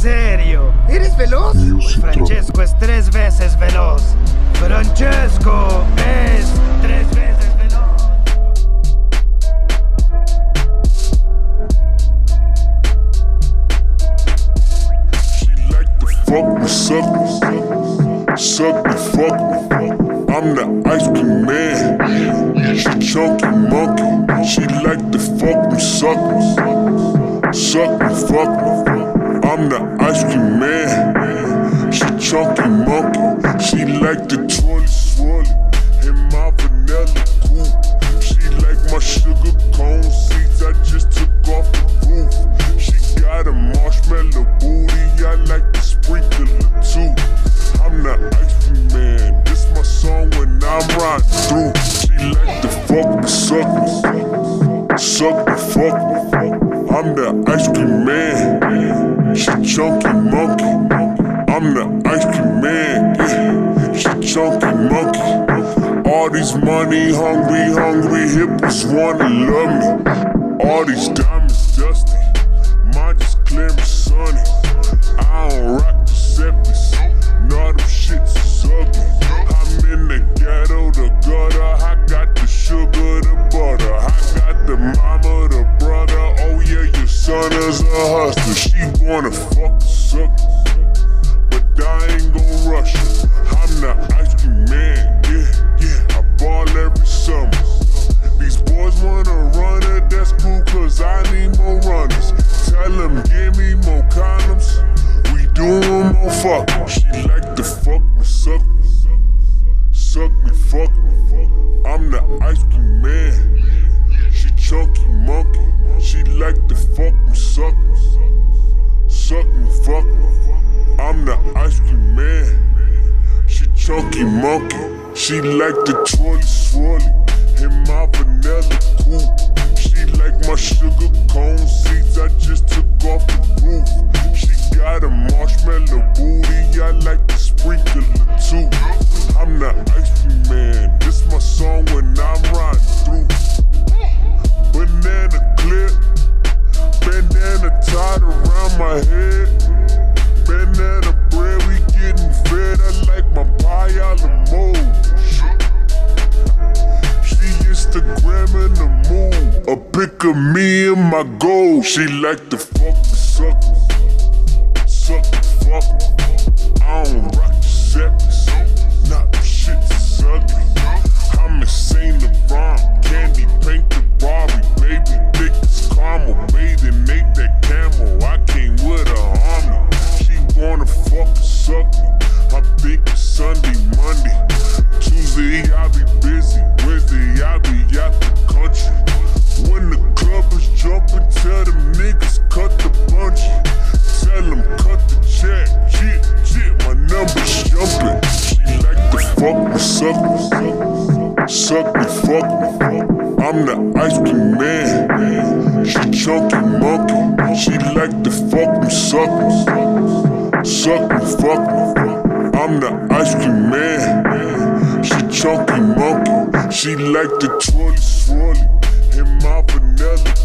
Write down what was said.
serio? ¿Eres veloz? Franchesco es 3 veces veloz. Franchesco es 3 veces veloz. She like to fuck me, suck me, fuck me. I'm the ice cream man. She chunky monkey. She like to fuck me, suck me, fuck me. I'm the ice cream man. She chunky monkey. She like the twirly swirly in my vanilla coupe. She like my sugar cone seeds I just took off the roof. She got a marshmallow booty. I like the sprinkler too. I'm the ice cream man. This my song when I'm riding through. She like to fuck me, suck me, fuck me. I'm the ice cream man. She chunky monkey. I'm the ice cream man. Yeah. She chunky monkey. All these money hungry hippos wanna love me. All these diamonds dusty. Mine just clear and sunny. I don't rock Giuseppe's. None of them shits is ugly. I'm in the ghetto, the gutter. I got the sugar, the butter. I got the mama, the brother. Oh yeah, your son is a hustler. She wanna fuck suck, but I ain't gon' rush her. I'm the ice cream man, yeah. I ball every summer. These boys wanna run it, that's cool, cause I need more runners. Tell them, give me more condoms. We doing more fucking. She like to fuck me, suck me, fuck me. I'm the ice cream man. She chunky monkey. She like to fuck me, suck me, fuck me. I'm the ice cream man. She chunky monkey. She like the twirly swirly in my vanilla coupe. She like my sugar cone seeds I just took off the roof. She got a marshmallow booty. I like the sprinkler too. I'm the ice cream man. This my song when I'm riding through. Banana clip, bandana tied around my head. Banana bread, we getting fed. I like my pie a la mode. She Instagramming the mood. A pic of me and my gold. She like to fuck me, suck me, fuck me. I don't rock Giuseppe's. Not the shit's ugly. I'm insane LeBron. Candy paint the Barbie. Baby thick as caramel. Bathing ate that camel. I came with a army. She wanna fuck and suck me. I think it's Sunday, Monday. Tuesday I be busy. Wednesday I be out the country. When the club is jumping, tell them niggas cut the bungee. Tell them cut the check. Shit, my number's jumping. She like to fuck me, suck me, fuck me. I'm the ice cream man. She chunky monkey. She like to fuck me, suck me, fuck me. I'm the ice cream man. She chunky monkey. She like the twirly swirly in my vanilla